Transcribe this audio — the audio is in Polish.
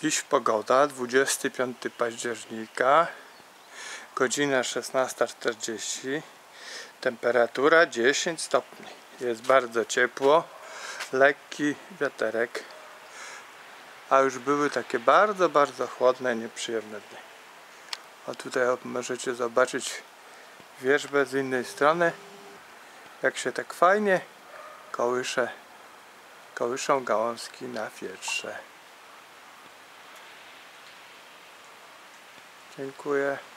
Dziś pogoda 25 października, godzina 16:40, temperatura 10 stopni. Jest bardzo ciepło, lekki wiaterek, a już były takie bardzo chłodne, nieprzyjemne dni. A tutaj możecie zobaczyć wierzbę z innej strony, jak się tak fajnie kołyszą gałązki na wietrze. Dziękuję.